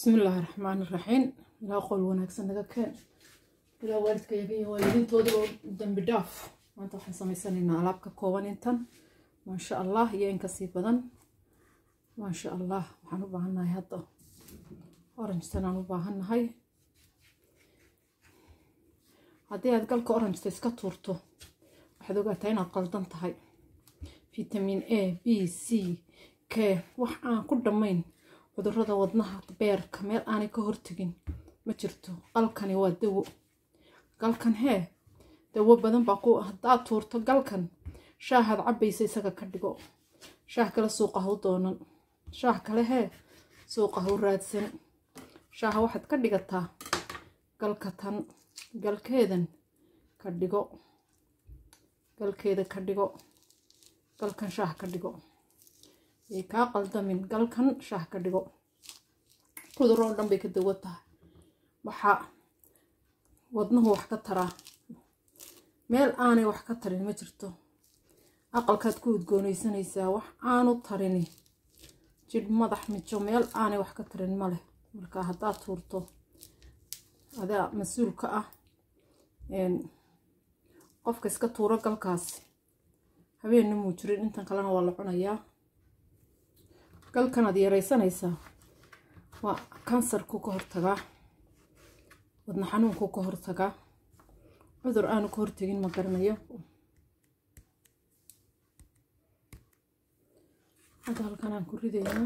بسم الله الرحمن الرحيم. لا قول ونكسن نجا كان لا والدك يجي والدين تودوا دم بداف ما أنت حسن يسنين على بك كوان إنتن ما شاء الله ينك سيف بدن ما شاء الله وحنو بعنا هذا أورنج سنانو بعنا هاي هذه أتقال كأورنج تسكتورتو وحدو قاتين أقل هاي فيتامين A B C K وحنا كل دمين cudurrada wadnaha beerka meel aanay ka hortagin ma jirto qalkani waa dawo galkan dawo badan baa ku hadaa tuurto galkan shaahad cabaysa isaga ka dhigo shaah kala suuqa u doonan shaah kale suuqa u raadsan shaah waxaad ka dhigataa galka tan galkeedan ka dhigo galkeeda ka dhigo galkan shaah ka dhigo ka qaldamin galkan shaah ka dhigo cudurro dhan bay ka dawata waxa wadnuhu wax ka tara meel aanay wax ka tarin ma jirto aqalkaad ku udgoonaysanaysaa wax aanu tarini jid madax mijo meel aanay wax ka tarin male marka hadaa tuurto adaa mas'uulka ah qofka iska tuuro galkaas habeenna muu jirin intan kalena waa la cunayaa galkan aad yaraysanaysaa waa kansarku ka hortagaa wadna xanuunku ka hortagaa cudur aanu ka hortagin ma garanayo hadda halkan aan ku ridaynaa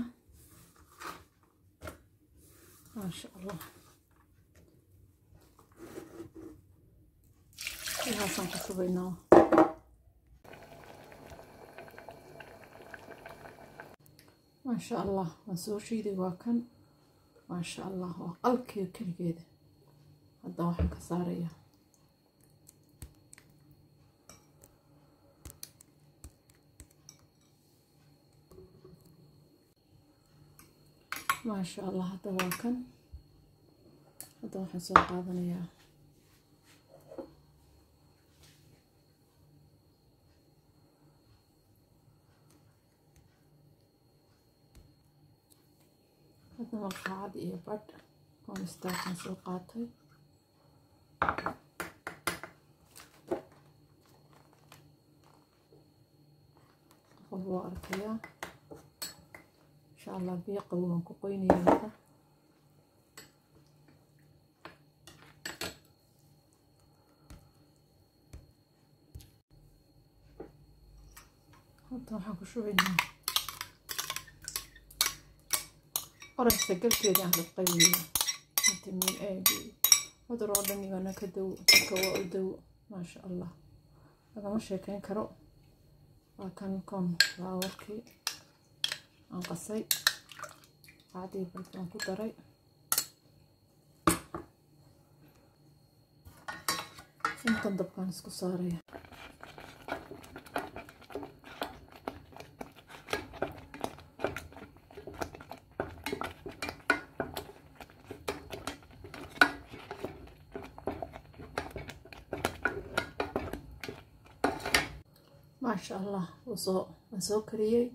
maasha allah waxaan ku shubaynaa ما شاء الله مسوشي دي واكن ما شاء الله وقلكي كل كده هذا واحد كسارية ما شاء الله هذا واكن هذا واحد سوق هذا يا هذا القاعد يبرد كون استاكن سوقاتي هو أركيا إن شاء الله بيقوون كويني هذا هذا حكو شو عندنا أرنج سجل كذا على القوية فيتامين A B هذا رادني أنا كدو كوا الدو ما شاء الله هذا مش كان كرو وكان كون راوركي أنقصي عادي بلكن كدري يمكن دبكان اسكو صارية ما شاء الله وصو كريي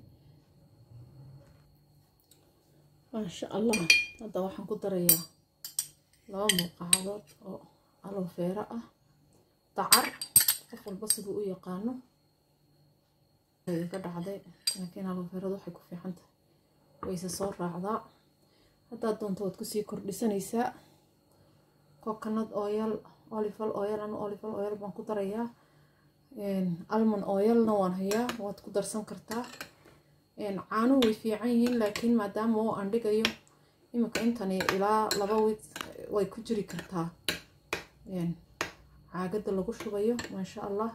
ما شاء الله هذا waxaan ku darayaa laba muqacadood oo aloe vera ah dacar qof walba sidoo u yaqaano ay ka dhacday laakiin aloe vera waxay ku fiican tahay way soo raacdaa hadaa doonto waad ku sii kordhisanaysaa coconut oil olive oil baan ku darayaa almond oil نوان هيا وتقدر سنكرتها عانو ويفيعين لكن مادام هو عندك أيوه يمكن أنتني إلى لبوي ويكجري كرتها عاقد اللي شوية ما شاء الله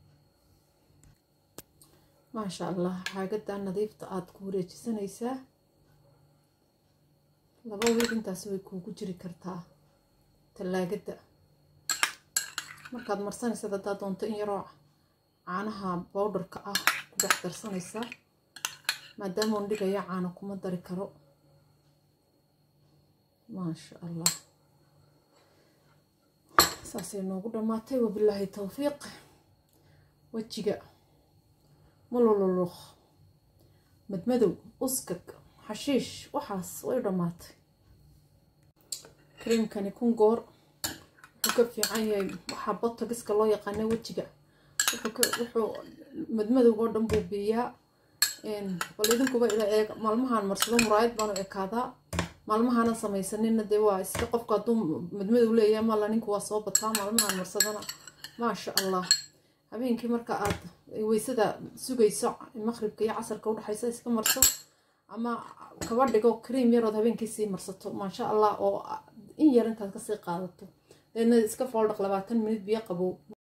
ما شاء الله عاقد أنا نظيف تأذكوري جسنا يسا لبوي أنت سوي كوجري كرتها تلاقد markaad marsanaysa dad doonto in yaro caanaha powderka ah ku dhex darsanaysa maadaama uu dhigaya caano kuma dari karo ma sha Allah saasay noogu dhamaatay wabillahi tawfiiq wajiga malololoq madmadow uskag حشيش وحاس ويرمات كريم كان يكون قور وكف عيني وحبطه قسك الله يقنا وجهه وحو مدمد وقدم بوبيا إن وليدن كوبا إلى مالمها المرسلون مرايد بانو إكادا مالمها أنا سميسنين الدواء استقف قدوم مدمد ولا يا مالا نينكو صوب طعم مالمها المرسلون ما شاء الله هبين كي مركا عاد ويسدا سوقي ساعة المغرب كي عصر كون حيساس كمرسو أما كبردقو كريم يرد هبين كي سي مرسطو ما شاء الله أو إن يرنت هاد كسي قادتو لأن إسكا فولدق 20 منت بيا قبو